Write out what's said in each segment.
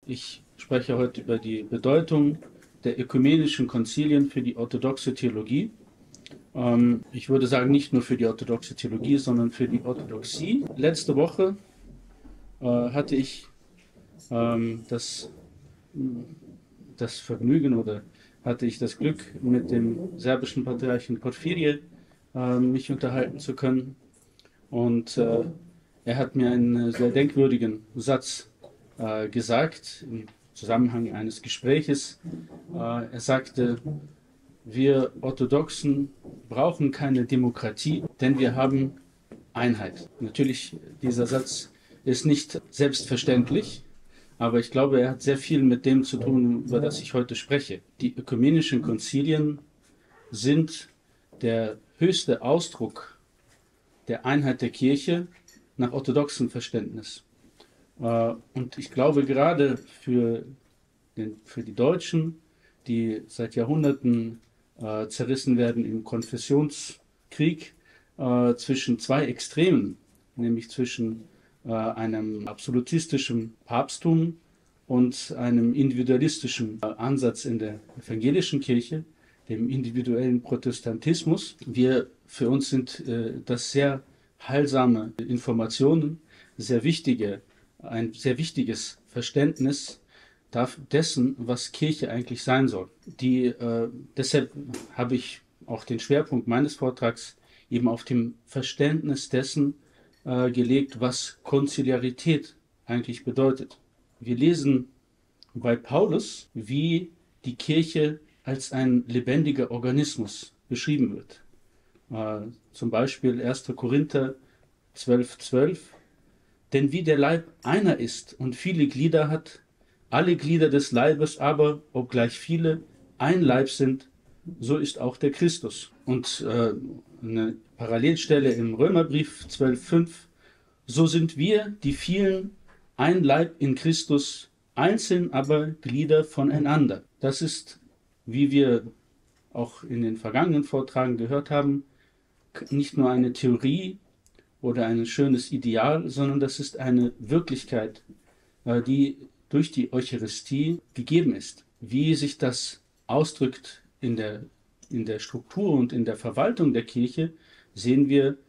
Ich spreche heute über die Bedeutung der ökumenischen Konzilien für die orthodoxe Theologie. Ich würde sagen, nicht nur für die orthodoxe Theologie, sondern für die Orthodoxie. Letzte Woche hatte ich das Vergnügen oder hatte ich das Glück, mit dem serbischen Patriarchen Porphyrie mich unterhalten zu können. Und er hat mir einen sehr denkwürdigen Satz gesagt im Zusammenhang eines Gespräches. Er sagte, wir Orthodoxen brauchen keine Demokratie, denn wir haben Einheit. Natürlich, dieser Satz ist nicht selbstverständlich, aber ich glaube, er hat sehr viel mit dem zu tun, über das ich heute spreche. Die ökumenischen Konzilien sind der höchste Ausdruck der Einheit der Kirche nach orthodoxem Verständnis. Und ich glaube, gerade für die Deutschen, die seit Jahrhunderten zerrissen werden im Konfessionskrieg zwischen zwei Extremen, nämlich zwischen einem absolutistischen Papsttum und einem individualistischen Ansatz in der evangelischen Kirche, dem individuellen Protestantismus. Für uns sind das sehr heilsame Informationen, ein sehr wichtiges Verständnis dessen, was Kirche eigentlich sein soll. Deshalb habe ich auch den Schwerpunkt meines Vortrags eben auf dem Verständnis dessen gelegt, was Konziliarität eigentlich bedeutet. Wir lesen bei Paulus, wie die Kirche als ein lebendiger Organismus beschrieben wird. Zum Beispiel 1. Korinther 12,12. Denn wie der Leib einer ist und viele Glieder hat, alle Glieder des Leibes aber, obgleich viele, ein Leib sind, so ist auch der Christus. Und eine Parallelstelle im Römerbrief 12,5. So sind wir, die vielen, ein Leib in Christus, einzeln aber Glieder voneinander. Das ist, wie wir auch in den vergangenen Vortragen gehört haben, nicht nur eine Theorie oder ein schönes Ideal, sondern das ist eine Wirklichkeit, die durch die Eucharistie gegeben ist. Wie sich das ausdrückt in der Struktur und in der Verwaltung der Kirche, sehen wir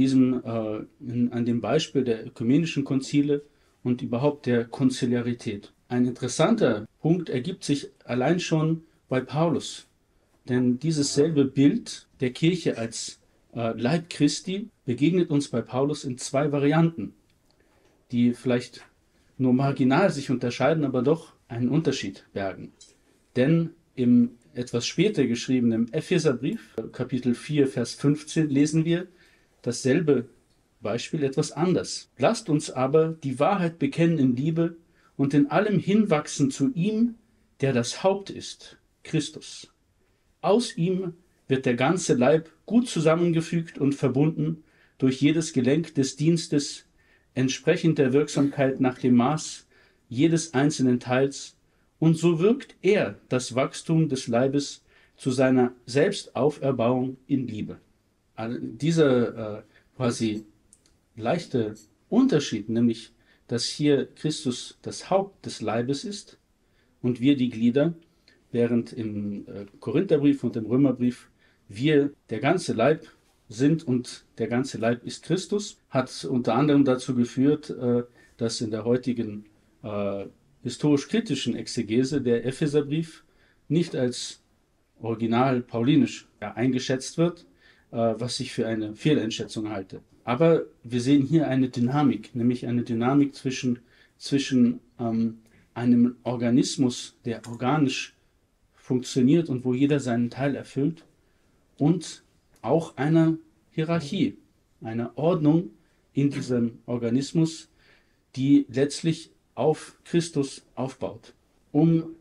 an dem Beispiel der ökumenischen Konzile und überhaupt der Konziliarität. Ein interessanter Punkt ergibt sich allein schon bei Paulus, denn dieses selbe Bild der Kirche als Leib Christi begegnet uns bei Paulus in zwei Varianten, die vielleicht nur marginal sich unterscheiden, aber doch einen Unterschied bergen. Denn im etwas später geschriebenen Epheserbrief, Kapitel 4, Vers 15, lesen wir dasselbe Beispiel etwas anders. Lasst uns aber die Wahrheit bekennen in Liebe und in allem hinwachsen zu ihm, der das Haupt ist, Christus. Aus ihm wird der ganze Leib gut zusammengefügt und verbunden durch jedes Gelenk des Dienstes, entsprechend der Wirksamkeit nach dem Maß jedes einzelnen Teils, und so wirkt er das Wachstum des Leibes zu seiner Selbstauferbauung in Liebe. Also dieser quasi leichte Unterschied, nämlich dass hier Christus das Haupt des Leibes ist und wir die Glieder, während im Korintherbrief und im Römerbrief wir der ganze Leib sind und der ganze Leib ist Christus, hat unter anderem dazu geführt, dass in der heutigen historisch-kritischen Exegese der Epheserbrief nicht als original paulinisch eingeschätzt wird, was ich für eine Fehleinschätzung halte. Aber wir sehen hier eine Dynamik, nämlich eine Dynamik zwischen einem Organismus, der organisch funktioniert und wo jeder seinen Teil erfüllt, und auch einer Hierarchie, einer Ordnung in diesem Organismus, die letztlich auf Christus aufbaut. Um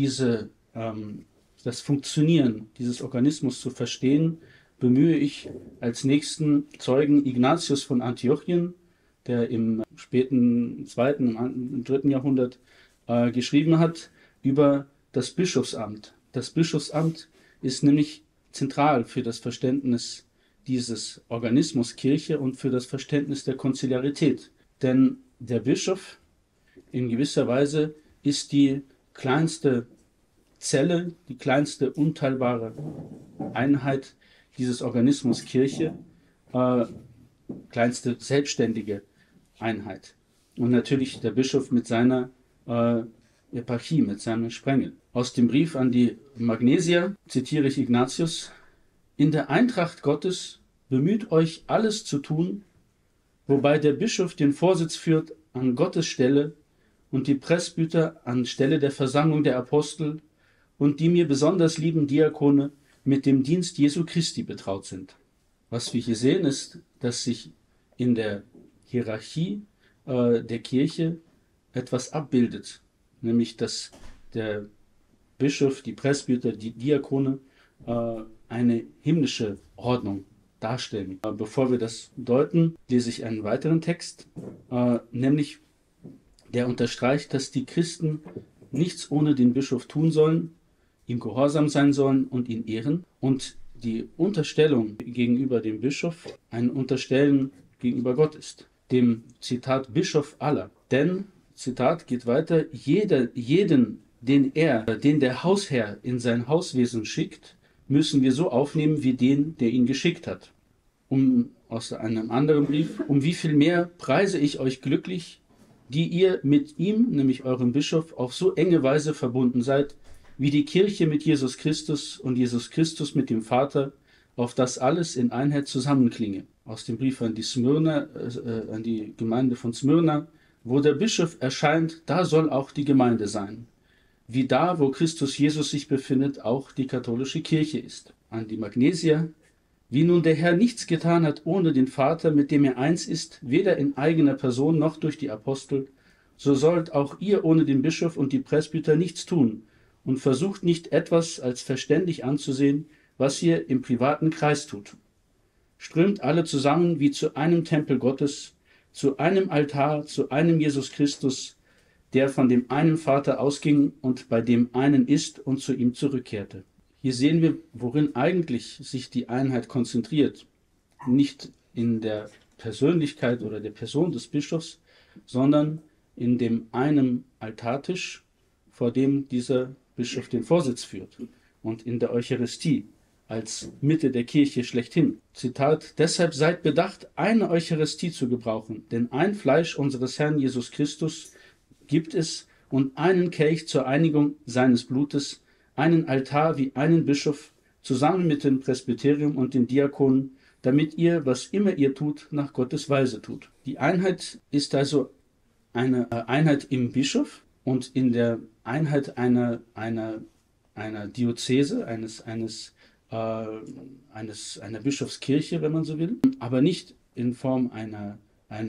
das Funktionieren dieses Organismus zu verstehen, bemühe ich als nächsten Zeugen Ignatius von Antiochien, der im späten 2., im 3. Jahrhundert geschrieben hat über das Bischofsamt. Das Bischofsamt ist nämlich zentral für das Verständnis dieses Organismus Kirche und für das Verständnis der Konziliarität. Denn der Bischof in gewisser Weise ist die kleinste Zelle, die kleinste unteilbare Einheit dieses Organismus Kirche, kleinste selbstständige Einheit. Und natürlich der Bischof mit seiner Eparchie, mit seinem Sprengel. Aus dem Brief an die Magnesier zitiere ich Ignatius: In der Eintracht Gottes bemüht euch, alles zu tun, wobei der Bischof den Vorsitz führt an Gottes Stelle und die Presbyter an Stelle der Versammlung der Apostel und die mir besonders lieben Diakone mit dem Dienst Jesu Christi betraut sind. Was wir hier sehen, ist, dass sich in der Hierarchie der Kirche etwas abbildet, nämlich dass der Bischof, die Presbyter, die Diakone eine himmlische Ordnung darstellen. Bevor wir das deuten, lese ich einen weiteren Text, nämlich der unterstreicht, dass die Christen nichts ohne den Bischof tun sollen, ihm gehorsam sein sollen und ihn ehren. Und die Unterstellung gegenüber dem Bischof ein Unterstellen gegenüber Gott ist. Dem Zitat Bischof aller. Denn, Zitat geht weiter, jeden, den der Hausherr in sein Hauswesen schickt, müssen wir so aufnehmen wie den, der ihn geschickt hat. Aus einem anderen Brief, um wie viel mehr preise ich euch glücklich, die ihr mit ihm, nämlich eurem Bischof, auf so enge Weise verbunden seid, wie die Kirche mit Jesus Christus und Jesus Christus mit dem Vater, auf das alles in Einheit zusammenklinge. Aus dem Brief an die Gemeinde von Smyrna: Wo der Bischof erscheint, da soll auch die Gemeinde sein. Wie da, wo Christus Jesus sich befindet, auch die katholische Kirche ist. An die Magnesier: Wie nun der Herr nichts getan hat ohne den Vater, mit dem er eins ist, weder in eigener Person noch durch die Apostel, so sollt auch ihr ohne den Bischof und die Presbyter nichts tun und versucht nicht etwas als verständig anzusehen, was ihr im privaten Kreis tut. Strömt alle zusammen wie zu einem Tempel Gottes, zu einem Altar, zu einem Jesus Christus, der von dem einen Vater ausging und bei dem einen ist und zu ihm zurückkehrte. Hier sehen wir, worin eigentlich sich die Einheit konzentriert. Nicht in der Persönlichkeit oder der Person des Bischofs, sondern in dem einen Altartisch, vor dem dieser Bischof den Vorsitz führt, und in der Eucharistie als Mitte der Kirche schlechthin. Zitat: Deshalb seid bedacht, eine Eucharistie zu gebrauchen, denn ein Fleisch unseres Herrn Jesus Christus gibt es und einen Kelch zur Einigung seines Blutes, einen Altar wie einen Bischof, zusammen mit dem Presbyterium und den Diakonen, damit ihr, was immer ihr tut, nach Gottes Weise tut. Die Einheit ist also eine Einheit im Bischof und in der Einheit einer Diözese, einer Bischofskirche, wenn man so will, aber nicht in Form einer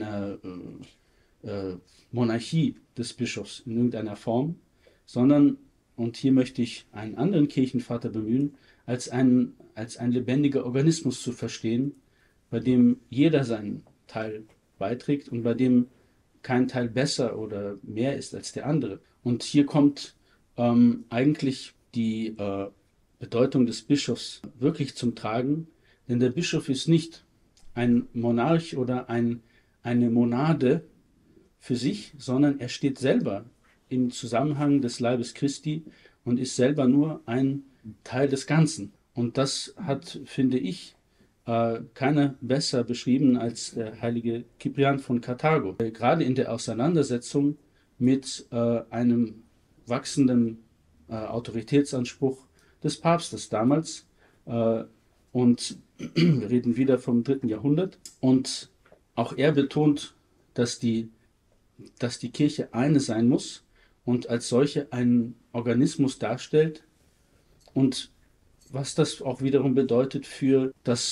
Monarchie des Bischofs in irgendeiner Form, sondern, und hier möchte ich einen anderen Kirchenvater bemühen, als ein lebendiger Organismus zu verstehen, bei dem jeder seinen Teil beiträgt und bei dem kein Teil besser oder mehr ist als der andere. Und hier kommt eigentlich die Bedeutung des Bischofs wirklich zum Tragen, denn der Bischof ist nicht ein Monarch oder eine Monade für sich, sondern er steht selber im Zusammenhang des Leibes Christi und ist selber nur ein Teil des Ganzen. Und das hat, finde ich, keiner besser beschrieben als der heilige Cyprian von Karthago. Gerade in der Auseinandersetzung mit einem wachsenden Autoritätsanspruch des Papstes damals. Und wir reden wieder vom 3. Jahrhundert. Und auch er betont, dass die Kirche eine sein muss und als solche einen Organismus darstellt. Und was das auch wiederum bedeutet für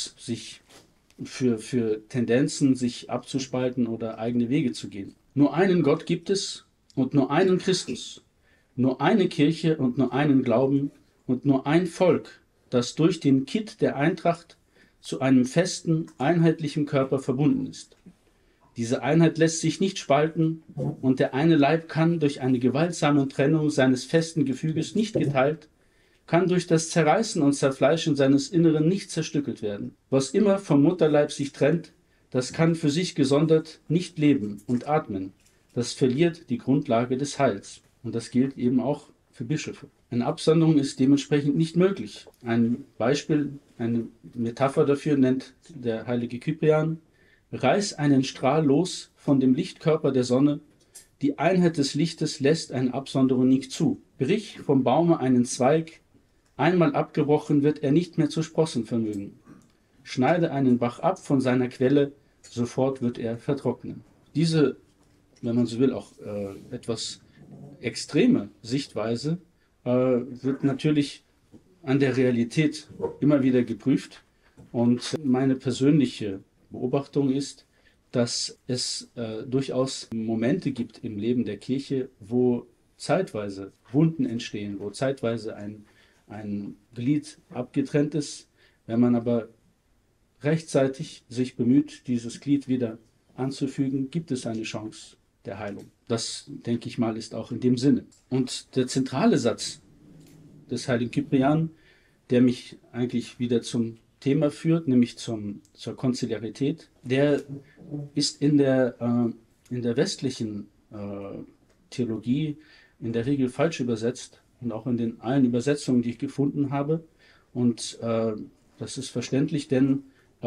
Tendenzen, sich abzuspalten oder eigene Wege zu gehen. Nur einen Gott gibt es und nur einen Christus, nur eine Kirche und nur einen Glauben und nur ein Volk, das durch den Kitt der Eintracht zu einem festen, einheitlichen Körper verbunden ist. Diese Einheit lässt sich nicht spalten und der eine Leib kann durch eine gewaltsame Trennung seines festen Gefüges nicht geteilt, kann durch das Zerreißen und Zerfleischen seines Inneren nicht zerstückelt werden. Was immer vom Mutterleib sich trennt, das kann für sich gesondert nicht leben und atmen. Das verliert die Grundlage des Heils. Und das gilt eben auch für Bischöfe. Eine Absonderung ist dementsprechend nicht möglich. Ein Beispiel, eine Metapher dafür nennt der heilige Kyprian: Reiß einen Strahl los von dem Lichtkörper der Sonne, die Einheit des Lichtes lässt eine Absonderung nicht zu. Brich vom Baume einen Zweig, einmal abgebrochen wird er nicht mehr zu sprossen vermögen. Schneide einen Bach ab von seiner Quelle, sofort wird er vertrocknen. Diese, wenn man so will, auch etwas extreme Sichtweise wird natürlich an der Realität immer wieder geprüft. Und meine persönliche Beobachtung ist, dass es durchaus Momente gibt im Leben der Kirche, wo zeitweise Wunden entstehen, wo zeitweise ein Glied abgetrennt ist. Wenn man aber rechtzeitig sich bemüht, dieses Glied wieder anzufügen, gibt es eine Chance der Heilung. Das, denke ich mal, ist auch in dem Sinne. Und der zentrale Satz des heiligen Kyprian, der mich eigentlich wieder zum Thema führt, nämlich zur Konziliarität, der ist in der westlichen Theologie in der Regel falsch übersetzt und auch in den allen Übersetzungen, die ich gefunden habe. Und das ist verständlich, denn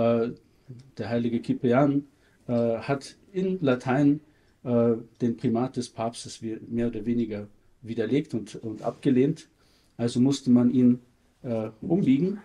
der heilige Kyprian hat in Latein den Primat des Papstes mehr oder weniger widerlegt und abgelehnt. Also musste man ihn umbiegen.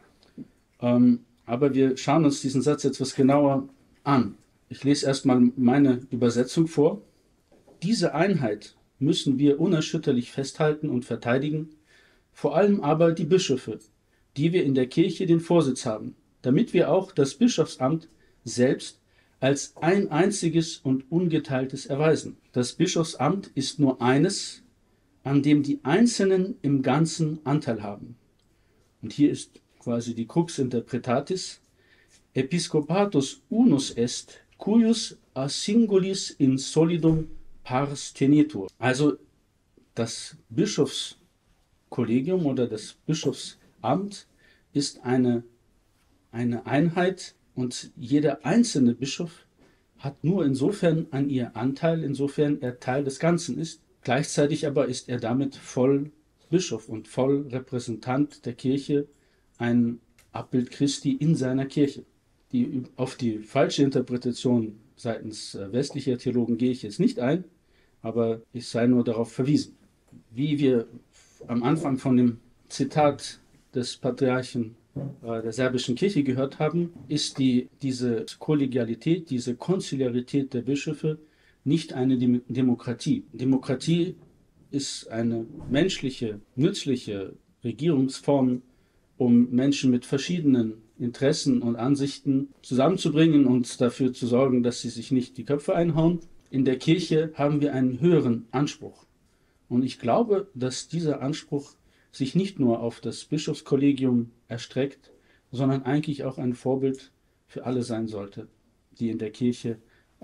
Aber wir schauen uns diesen Satz etwas genauer an. Ich lese erstmal meine Übersetzung vor. Diese Einheit müssen wir unerschütterlich festhalten und verteidigen, vor allem aber die Bischöfe, die wir in der Kirche den Vorsitz haben, damit wir auch das Bischofsamt selbst als ein einziges und ungeteiltes erweisen. Das Bischofsamt ist nur eines, an dem die Einzelnen im Ganzen Anteil haben. Und hier ist quasi die Crux interpretatis: Episcopatus unus est, cuius a singulis in solidum pars tenetur. Also das Bischofskollegium oder das Bischofsamt ist eine Einheit, und jeder einzelne Bischof hat nur insofern an ihr Anteil, insofern er Teil des Ganzen ist. Gleichzeitig aber ist er damit voll Bischof und voll Repräsentant der Kirche, ein Abbild Christi in seiner Kirche. Auf die falsche Interpretation seitens westlicher Theologen gehe ich jetzt nicht ein, aber ich sei nur darauf verwiesen. Wie wir am Anfang von dem Zitat des Patriarchen der serbischen Kirche gehört haben, ist diese Kollegialität, diese Konziliarität der Bischöfe nicht eine Demokratie. Demokratie ist eine menschliche, nützliche Regierungsform, um Menschen mit verschiedenen Interessen und Ansichten zusammenzubringen und dafür zu sorgen, dass sie sich nicht die Köpfe einhauen. In der Kirche haben wir einen höheren Anspruch. Und ich glaube, dass dieser Anspruch sich nicht nur auf das Bischofskollegium erstreckt, sondern eigentlich auch ein Vorbild für alle sein sollte, die in der Kirche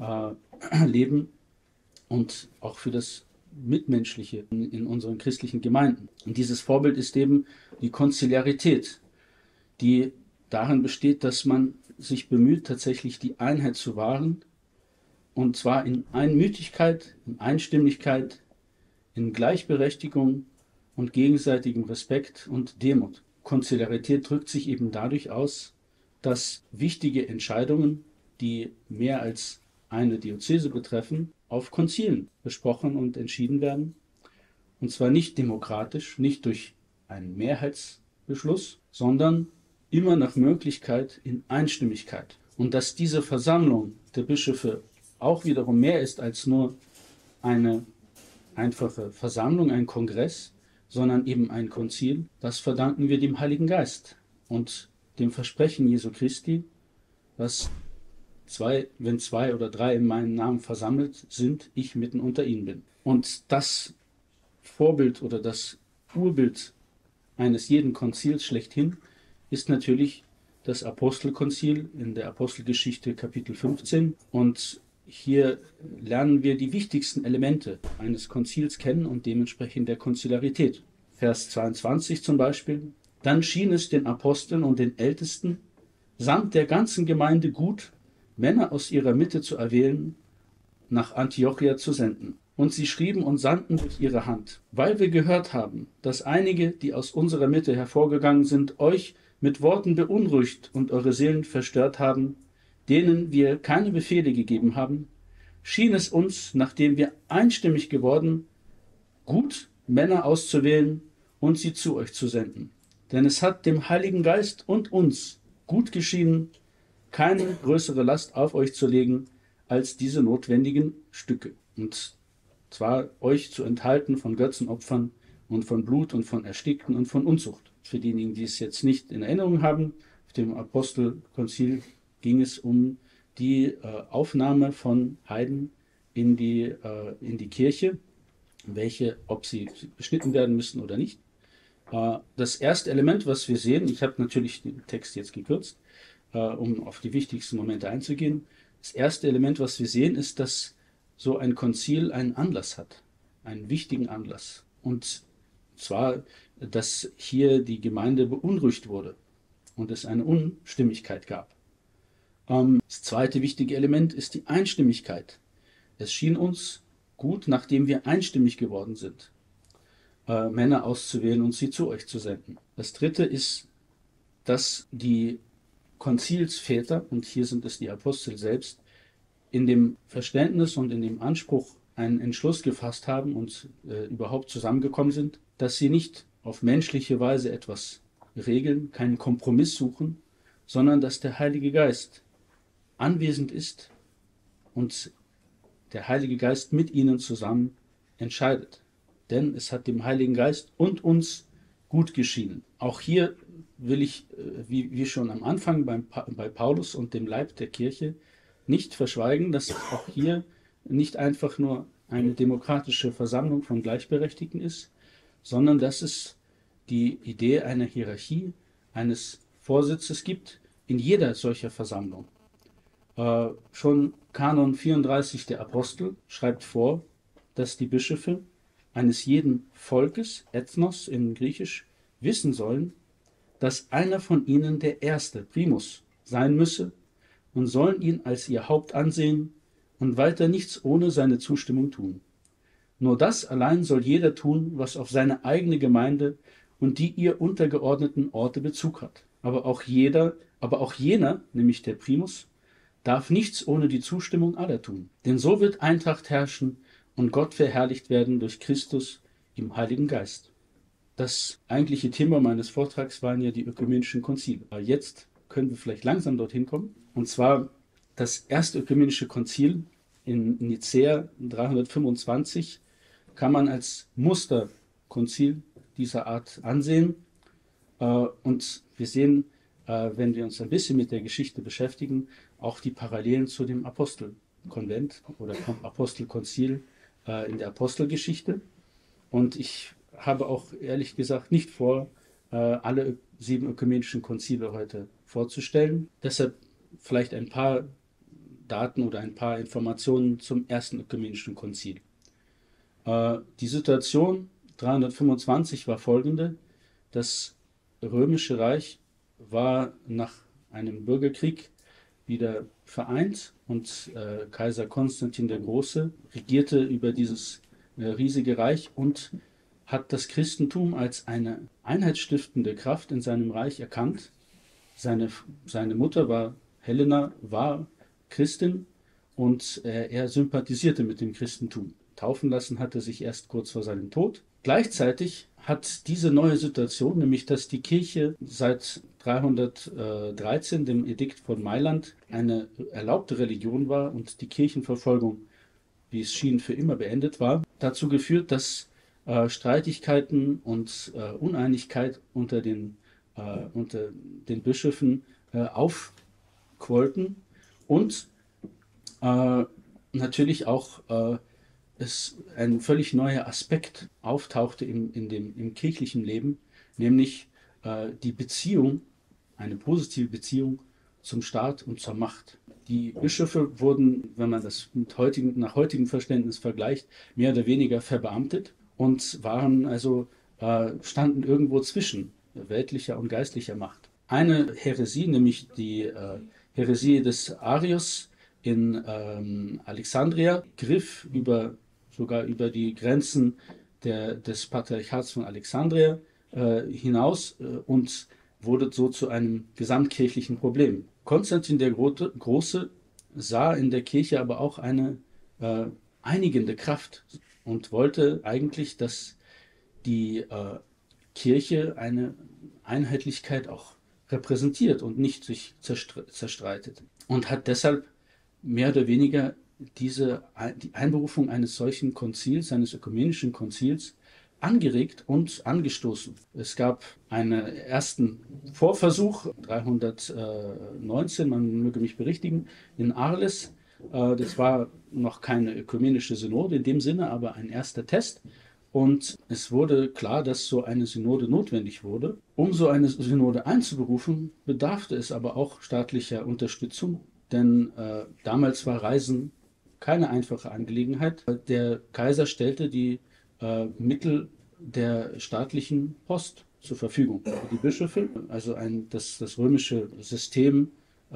leben, und auch für das Mitmenschliche in unseren christlichen Gemeinden. Und dieses Vorbild ist eben die Konziliarität, die darin besteht, dass man sich bemüht, tatsächlich die Einheit zu wahren, und zwar in Einmütigkeit, in Einstimmigkeit, in Gleichberechtigung und gegenseitigem Respekt und Demut. Konziliarität drückt sich eben dadurch aus, dass wichtige Entscheidungen, die mehr als eine Diözese betreffen, auf Konzilen besprochen und entschieden werden. Und zwar nicht demokratisch, nicht durch einen Mehrheitsbeschluss, sondern immer nach Möglichkeit in Einstimmigkeit. Und dass diese Versammlung der Bischöfe auch wiederum mehr ist als nur eine einfache Versammlung, ein Kongress, sondern eben ein Konzil, das verdanken wir dem Heiligen Geist und dem Versprechen Jesu Christi, dass wenn zwei oder drei in meinem Namen versammelt sind, ich mitten unter ihnen bin. Und das Vorbild oder das Urbild eines jeden Konzils schlechthin ist natürlich das Apostelkonzil in der Apostelgeschichte Kapitel 15. Und hier lernen wir die wichtigsten Elemente eines Konzils kennen und dementsprechend der Konziliarität. Vers 22 zum Beispiel: Dann schien es den Aposteln und den Ältesten samt der ganzen Gemeinde gut, Männer aus ihrer Mitte zu erwählen, nach Antiochia zu senden. Und sie schrieben und sandten durch ihre Hand. Weil wir gehört haben, dass einige, die aus unserer Mitte hervorgegangen sind, euch mit Worten beunruhigt und eure Seelen verstört haben, denen wir keine Befehle gegeben haben, schien es uns, nachdem wir einstimmig geworden, gut, Männer auszuwählen und sie zu euch zu senden. Denn es hat dem Heiligen Geist und uns gut geschienen, keine größere Last auf euch zu legen, als diese notwendigen Stücke. Und zwar euch zu enthalten von Götzenopfern und von Blut und von Erstickten und von Unzucht. Für diejenigen, die es jetzt nicht in Erinnerung haben, auf dem Apostelkonzil ging es um die Aufnahme von Heiden in die Kirche, ob sie beschnitten werden müssen oder nicht. Das erste Element, was wir sehen, ich habe natürlich den Text jetzt gekürzt, um auf die wichtigsten Momente einzugehen. Das erste Element, was wir sehen, ist, dass so ein Konzil einen Anlass hat, einen wichtigen Anlass. Und zwar, dass hier die Gemeinde beunruhigt wurde und es eine Unstimmigkeit gab. Das zweite wichtige Element ist die Einstimmigkeit. Es schien uns gut, nachdem wir einstimmig geworden sind, Männer auszuwählen und sie zu euch zu senden. Das dritte ist, dass die Konzilsväter, und hier sind es die Apostel selbst, in dem Verständnis und in dem Anspruch einen Entschluss gefasst haben und überhaupt zusammengekommen sind, dass sie nicht auf menschliche Weise etwas regeln, keinen Kompromiss suchen, sondern dass der Heilige Geist anwesend ist und der Heilige Geist mit ihnen zusammen entscheidet. Denn es hat dem Heiligen Geist und uns gut geschienen. Auch hier will ich, wie schon am Anfang bei Paulus und dem Leib der Kirche, nicht verschweigen, dass auch hier nicht einfach nur eine demokratische Versammlung von Gleichberechtigten ist, sondern dass es die Idee einer Hierarchie, eines Vorsitzes gibt in jeder solcher Versammlung. Schon Kanon 34 der Apostel schreibt vor, dass die Bischöfe eines jeden Volkes, Ethnos in Griechisch, wissen sollen, dass einer von ihnen der Erste, Primus, sein müsse und sollen ihn als ihr Haupt ansehen und weiter nichts ohne seine Zustimmung tun. Nur das allein soll jeder tun, was auf seine eigene Gemeinde und die ihr untergeordneten Orte Bezug hat. Aber auch jener, nämlich der Primus, darf nichts ohne die Zustimmung aller tun. Denn so wird Eintracht herrschen und Gott verherrlicht werden durch Christus im Heiligen Geist. Das eigentliche Thema meines Vortrags waren ja die ökumenischen Konzile. Jetzt können wir vielleicht langsam dorthin kommen. Und zwar das erste ökumenische Konzil in Nicäa 325 kann man als Musterkonzil dieser Art ansehen. Und wir sehen, wenn wir uns ein bisschen mit der Geschichte beschäftigen, auch die Parallelen zu dem Apostelkonvent oder Apostelkonzil in der Apostelgeschichte. Und ich habe auch ehrlich gesagt nicht vor, alle 7 ökumenischen Konzile heute vorzustellen. Deshalb vielleicht ein paar Daten oder ein paar Informationen zum ersten ökumenischen Konzil. Die Situation 325 war folgende: Das Römische Reich war nach einem Bürgerkrieg wieder vereint und Kaiser Konstantin der Große regierte über dieses riesige Reich und hat das Christentum als eine einheitsstiftende Kraft in seinem Reich erkannt. Seine Mutter Helena war Christin und er sympathisierte mit dem Christentum. Taufen lassen hat er sich erst kurz vor seinem Tod. Gleichzeitig hat diese neue Situation, nämlich dass die Kirche seit 313, dem Edikt von Mailand, eine erlaubte Religion war und die Kirchenverfolgung, wie es schien, für immer beendet war, dazu geführt, dass Streitigkeiten und Uneinigkeit unter den Bischöfen aufquollten und natürlich auch es ein völlig neuer Aspekt auftauchte im kirchlichen Leben, nämlich die Beziehung, eine positive Beziehung zum Staat und zur Macht. Die Bischöfe wurden, wenn man das nach heutigem Verständnis vergleicht, mehr oder weniger verbeamtet und standen irgendwo zwischen weltlicher und geistlicher Macht. Eine Häresie, nämlich die Häresie des Arius in Alexandria, griff über sogar über die Grenzen des Patriarchats von Alexandria hinaus und wurde so zu einem gesamtkirchlichen Problem. Konstantin der Große sah in der Kirche aber auch eine einigende Kraft und wollte eigentlich, dass die Kirche eine Einheitlichkeit auch repräsentiert und nicht sich zerstreitet. Und hat deshalb mehr oder weniger die Einberufung eines solchen Konzils, eines ökumenischen Konzils, angeregt und angestoßen. Es gab einen ersten Vorversuch, 319, man möge mich berichtigen, in Arles. Das war noch keine ökumenische Synode in dem Sinne, aber ein erster Test. Und es wurde klar, dass so eine Synode notwendig wurde. Um so eine Synode einzuberufen, bedarf es aber auch staatlicher Unterstützung, denn damals war Reisen keine einfache Angelegenheit. Der Kaiser stellte die Mittel der staatlichen Post zur Verfügung für die Bischöfe, also das römische System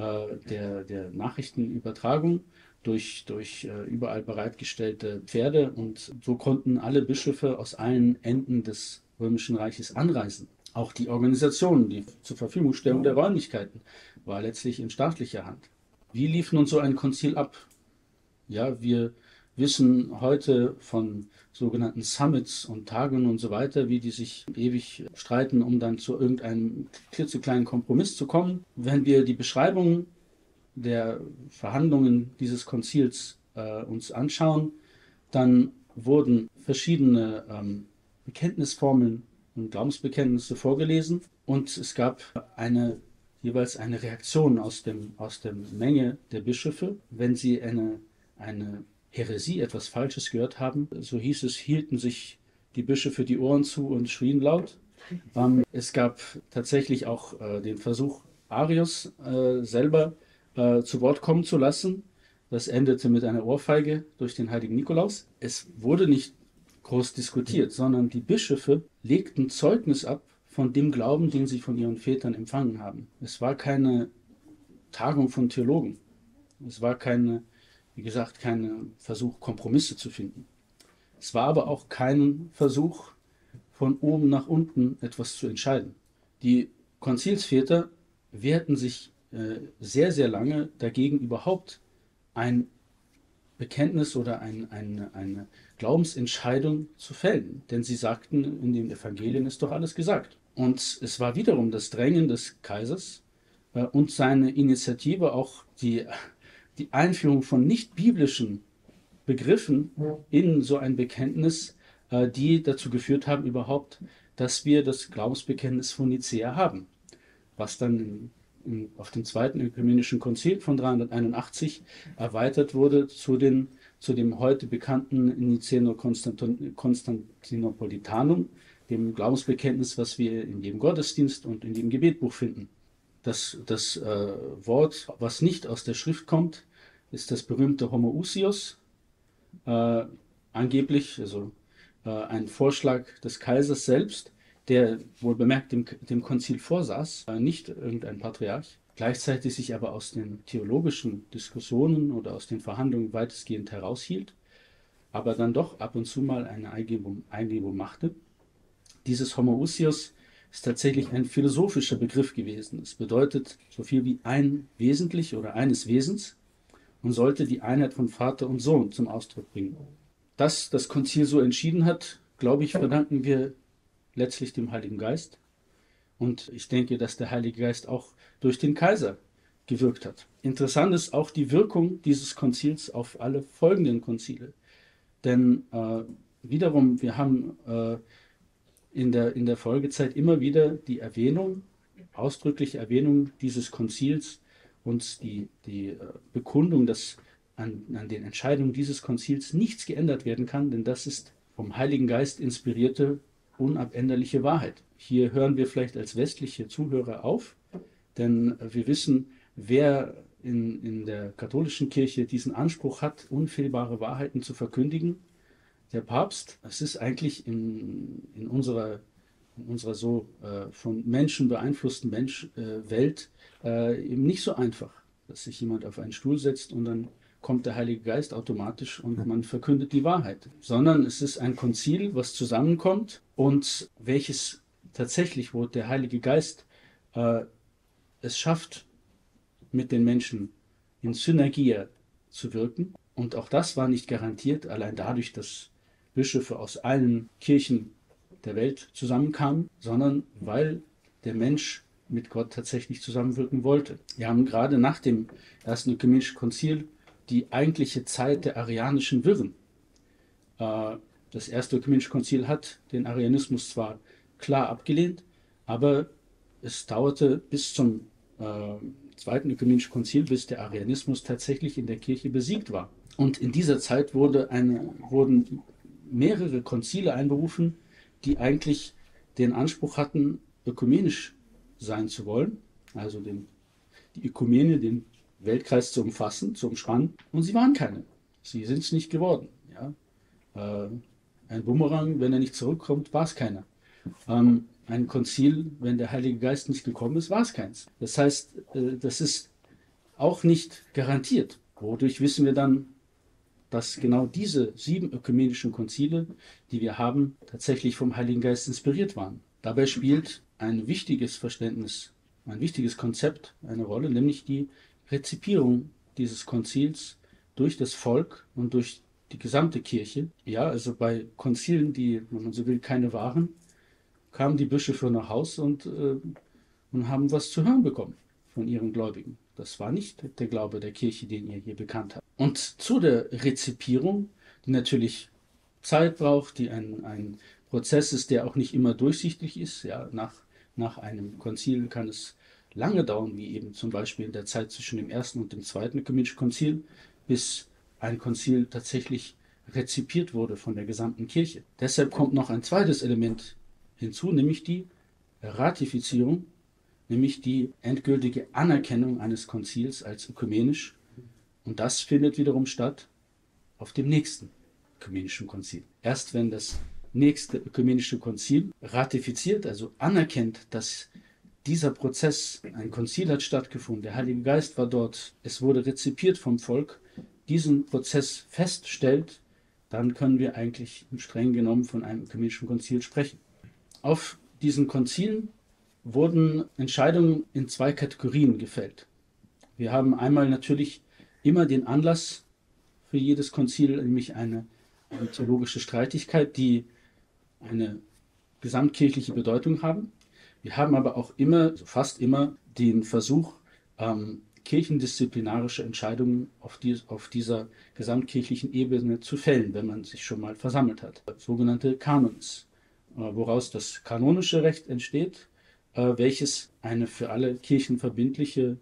der Nachrichtenübertragung durch überall bereitgestellte Pferde, und so konnten alle Bischöfe aus allen Enden des Römischen Reiches anreisen. Auch die Organisation, die zur Verfügungstellung der Räumlichkeiten, war letztlich in staatlicher Hand. Wie lief nun so ein Konzil ab? Ja, wir wissen heute von sogenannten Summits und Tagungen und so weiter, wie die sich ewig streiten, um dann zu irgendeinem klitzekleinen Kompromiss zu kommen. Wenn wir die Beschreibung der Verhandlungen dieses Konzils uns anschauen, dann wurden verschiedene Bekenntnisformeln und Glaubensbekenntnisse vorgelesen, und es gab jeweils eine Reaktion aus der Menge der Bischöfe, wenn sie eine Häresie, etwas Falsches gehört haben. So hieß es, hielten sich die Bischöfe die Ohren zu und schrien laut. Es gab tatsächlich auch den Versuch, Arius selber zu Wort kommen zu lassen. Das endete mit einer Ohrfeige durch den heiligen Nikolaus. Es wurde nicht groß diskutiert, sondern die Bischöfe legten Zeugnis ab von dem Glauben, den sie von ihren Vätern empfangen haben. Es war keine Tagung von Theologen. Es war wie gesagt, kein Versuch, Kompromisse zu finden. Es war aber auch kein Versuch, von oben nach unten etwas zu entscheiden. Die Konzilsväter wehrten sich sehr, sehr lange dagegen, überhaupt ein Bekenntnis oder eine Glaubensentscheidung zu fällen. Denn sie sagten, in den Evangelien ist doch alles gesagt. Und es war wiederum das Drängen des Kaisers und seine Initiative, auch die Einführung von nicht-biblischen Begriffen in so ein Bekenntnis, die dazu geführt haben überhaupt, dass wir das Glaubensbekenntnis von Nicäa haben, was dann auf dem Zweiten Ökumenischen Konzil von 381 erweitert wurde zu dem heute bekannten Nicäno-Konstantinopolitanum, dem Glaubensbekenntnis, was wir in jedem Gottesdienst und in jedem Gebetbuch finden. Das Wort, was nicht aus der Schrift kommt, ist das berühmte Homoousios, angeblich, also ein Vorschlag des Kaisers selbst, der wohl bemerkt dem Konzil vorsaß, nicht irgendein Patriarch, gleichzeitig sich aber aus den theologischen Diskussionen oder aus den Verhandlungen weitestgehend heraushielt, aber dann doch ab und zu mal eine Eingebung machte. Dieses Homoousios ist tatsächlich ein philosophischer Begriff gewesen. Es bedeutet so viel wie ein Wesentlich oder eines Wesens und sollte die Einheit von Vater und Sohn zum Ausdruck bringen. Dass das Konzil so entschieden hat, glaube ich, verdanken wir letztlich dem Heiligen Geist. Und ich denke, dass der Heilige Geist auch durch den Kaiser gewirkt hat. Interessant ist auch die Wirkung dieses Konzils auf alle folgenden Konzile. Denn wiederum, wir haben in der Folgezeit immer wieder die ausdrückliche Erwähnung dieses Konzils und die Bekundung, dass an den Entscheidungen dieses Konzils nichts geändert werden kann, denn das ist vom Heiligen Geist inspirierte, unabänderliche Wahrheit. Hier hören wir vielleicht als westliche Zuhörer auf, denn wir wissen, wer in der katholischen Kirche diesen Anspruch hat, unfehlbare Wahrheiten zu verkündigen. Der Papst. Es ist eigentlich in unserer so von Menschen beeinflussten Welt eben nicht so einfach, dass sich jemand auf einen Stuhl setzt und dann kommt der Heilige Geist automatisch und man verkündet die Wahrheit, sondern es ist ein Konzil, was zusammenkommt und welches tatsächlich, wo der Heilige Geist es schafft, mit den Menschen in Synergie zu wirken. Und auch das war nicht garantiert, allein dadurch, dass Bischöfe aus allen Kirchen der Welt zusammenkamen, sondern weil der Mensch mit Gott tatsächlich zusammenwirken wollte. Wir haben gerade nach dem Ersten Ökumenischen Konzil die eigentliche Zeit der arianischen Wirren. Das Erste Ökumenische Konzil hat den Arianismus zwar klar abgelehnt, aber es dauerte bis zum Zweiten Ökumenischen Konzil, bis der Arianismus tatsächlich in der Kirche besiegt war. Und in dieser Zeit wurden mehrere Konzile einberufen, die eigentlich den Anspruch hatten, ökumenisch sein zu wollen, also die Ökumene, den Weltkreis zu umfassen, zu umspannen. Und sie waren keine. Sie sind es nicht geworden. Ja? Ein Bumerang, wenn er nicht zurückkommt, war es keiner. Ein Konzil, wenn der Heilige Geist nicht gekommen ist, war es keins. Das heißt, das ist auch nicht garantiert. Wodurch wissen wir dann, dass genau diese 7 ökumenischen Konzile, die wir haben, tatsächlich vom Heiligen Geist inspiriert waren. Dabei spielt ein wichtiges Verständnis, ein wichtiges Konzept eine Rolle, nämlich die Rezipierung dieses Konzils durch das Volk und durch die gesamte Kirche. Ja, also bei Konzilen, die, wenn man so will, keine waren, kamen die Bischöfe nach Haus und haben was zu hören bekommen von ihren Gläubigen. Das war nicht der Glaube der Kirche, den ihr hier bekannt habt. Und zu der Rezipierung, die natürlich Zeit braucht, die ein Prozess ist, der auch nicht immer durchsichtig ist. Ja, nach einem Konzil kann es lange dauern, wie eben zum Beispiel in der Zeit zwischen dem Ersten und dem Zweiten Ökumenischen Konzil, bis ein Konzil tatsächlich rezipiert wurde von der gesamten Kirche. Deshalb kommt noch ein zweites Element hinzu, nämlich die Ratifizierung, nämlich die endgültige Anerkennung eines Konzils als ökumenisch. Und das findet wiederum statt auf dem nächsten ökumenischen Konzil. Erst wenn das nächste ökumenische Konzil ratifiziert, also anerkennt, dass dieser Prozess, ein Konzil hat stattgefunden, der Heilige Geist war dort, es wurde rezipiert vom Volk, diesen Prozess feststellt, dann können wir eigentlich streng genommen von einem ökumenischen Konzil sprechen. Auf diesen Konzilen wurden Entscheidungen in 2 Kategorien gefällt. Wir haben einmal natürlich immer den Anlass für jedes Konzil, nämlich eine theologische Streitigkeit, die eine gesamtkirchliche Bedeutung haben. Wir haben aber auch immer, also fast immer, den Versuch, kirchendisziplinarische Entscheidungen auf dieser gesamtkirchlichen Ebene zu fällen, wenn man sich schon mal versammelt hat. Sogenannte Kanons, woraus das kanonische Recht entsteht, welches eine für alle Kirchen verbindliche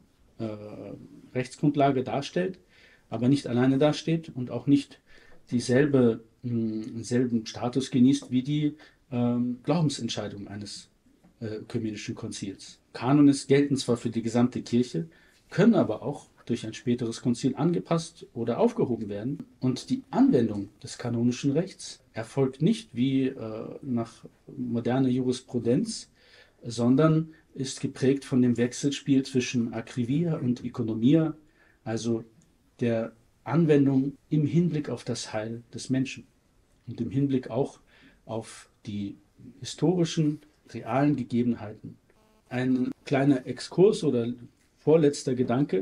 Rechtsgrundlage darstellt, aber nicht alleine dasteht und auch nicht denselben Status genießt wie die Glaubensentscheidung eines ökumenischen Konzils. Kanones gelten zwar für die gesamte Kirche, können aber auch durch ein späteres Konzil angepasst oder aufgehoben werden. Und die Anwendung des kanonischen Rechts erfolgt nicht wie nach moderner Jurisprudenz, sondern ist geprägt von dem Wechselspiel zwischen Akrivia und Ökonomia, also der Anwendung im Hinblick auf das Heil des Menschen und im Hinblick auch auf die historischen, realen Gegebenheiten. Ein kleiner Exkurs oder vorletzter Gedanke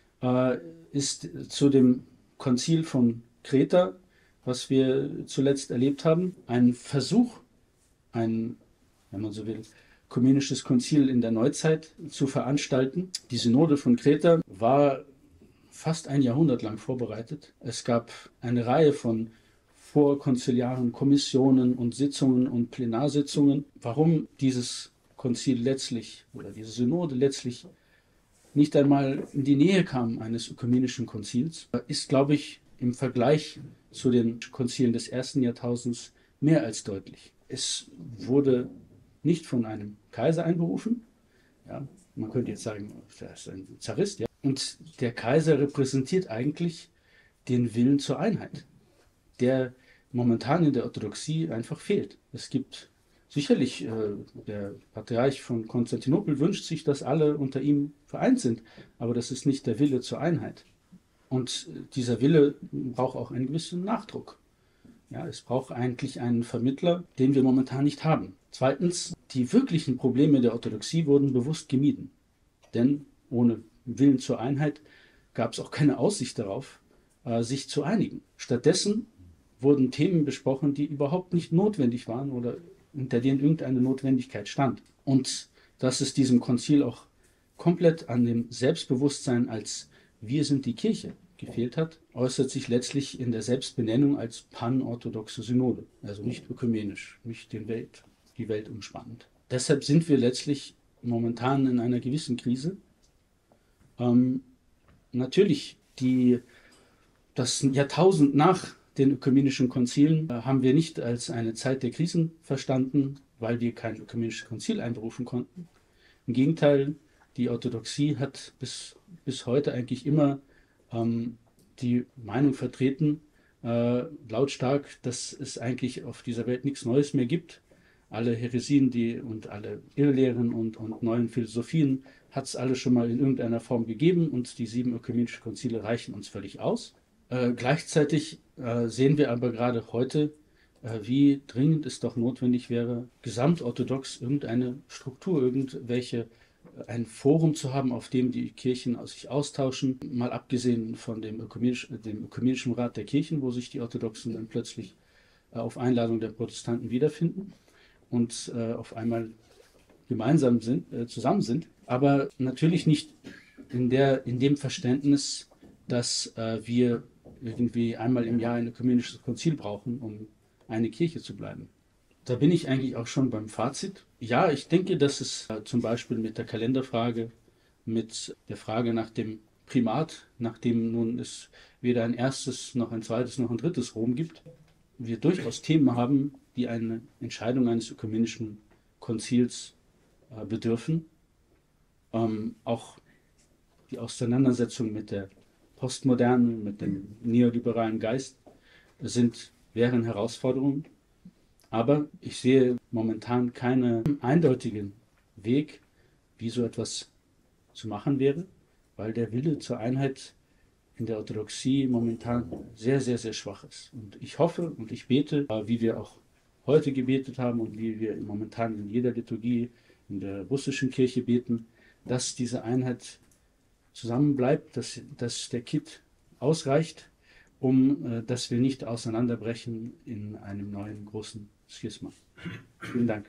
ist zu dem Konzil von Kreta, was wir zuletzt erlebt haben, ein Versuch, wenn man so will, ökumenisches Konzil in der Neuzeit zu veranstalten. Die Synode von Kreta war fast ein Jahrhundert lang vorbereitet. Es gab eine Reihe von vorkonziliaren Kommissionen und Sitzungen und Plenarsitzungen. Warum dieses Konzil letztlich oder diese Synode letztlich nicht einmal in die Nähe kam eines ökumenischen Konzils, ist, glaube ich, im Vergleich zu den Konzilen des ersten Jahrtausends mehr als deutlich. Es wurde nicht von einem Kaiser einberufen. Ja, man könnte jetzt sagen, er ist ein Zarist. Ja. Und der Kaiser repräsentiert eigentlich den Willen zur Einheit, der momentan in der Orthodoxie einfach fehlt. Es gibt sicherlich, der Patriarch von Konstantinopel wünscht sich, dass alle unter ihm vereint sind, aber das ist nicht der Wille zur Einheit. Und dieser Wille braucht auch einen gewissen Nachdruck. Ja, es braucht eigentlich einen Vermittler, den wir momentan nicht haben. Zweitens, die wirklichen Probleme der Orthodoxie wurden bewusst gemieden. Denn ohne Willen zur Einheit gab es auch keine Aussicht darauf, sich zu einigen. Stattdessen wurden Themen besprochen, die überhaupt nicht notwendig waren oder hinter denen irgendeine Notwendigkeit stand. Und dass es diesem Konzil auch komplett an dem Selbstbewusstsein als wir sind die Kirche gefehlt hat, äußert sich letztlich in der Selbstbenennung als panorthodoxe Synode, also nicht ökumenisch, nicht die Welt umspannend. Deshalb sind wir letztlich momentan in einer gewissen Krise. Natürlich, das Jahrtausend nach den ökumenischen Konzilen haben wir nicht als eine Zeit der Krisen verstanden, weil wir kein ökumenisches Konzil einberufen konnten. Im Gegenteil, die Orthodoxie hat bis heute eigentlich immer die Meinung vertreten, lautstark, dass es eigentlich auf dieser Welt nichts Neues mehr gibt. Alle Häresien und alle Irrlehren und neuen Philosophien hat es alle schon mal in irgendeiner Form gegeben und die 7 ökumenischen Konzile reichen uns völlig aus. Gleichzeitig sehen wir aber gerade heute, wie dringend es doch notwendig wäre, gesamtorthodox irgendeine Struktur, ein Forum zu haben, auf dem die Kirchen sich austauschen, mal abgesehen von dem ökumenischen Rat der Kirchen, wo sich die Orthodoxen dann plötzlich auf Einladung der Protestanten wiederfinden und auf einmal gemeinsam zusammen sind, aber natürlich nicht in dem Verständnis, dass wir irgendwie einmal im Jahr ein ökumenisches Konzil brauchen, um eine Kirche zu bleiben. Da bin ich eigentlich auch schon beim Fazit. Ja, ich denke, dass es zum Beispiel mit der Kalenderfrage, mit der Frage nach dem Primat, nachdem nun es weder ein erstes, noch ein zweites, noch ein drittes Rom gibt, wir durchaus Themen haben, die eine Entscheidung eines ökumenischen Konzils bedürfen. Auch die Auseinandersetzung mit der Postmoderne, mit dem neoliberalen Geist wären Herausforderungen. Aber ich sehe momentan keinen eindeutigen Weg, wie so etwas zu machen wäre, weil der Wille zur Einheit in der Orthodoxie momentan sehr, sehr, sehr schwach ist. Und ich hoffe und ich bete, wie wir auch heute gebetet haben und wie wir momentan in jeder Liturgie in der russischen Kirche beten, dass diese Einheit zusammenbleibt, dass der Kitt ausreicht, dass wir nicht auseinanderbrechen in einem neuen großen Schisma. Vielen Dank.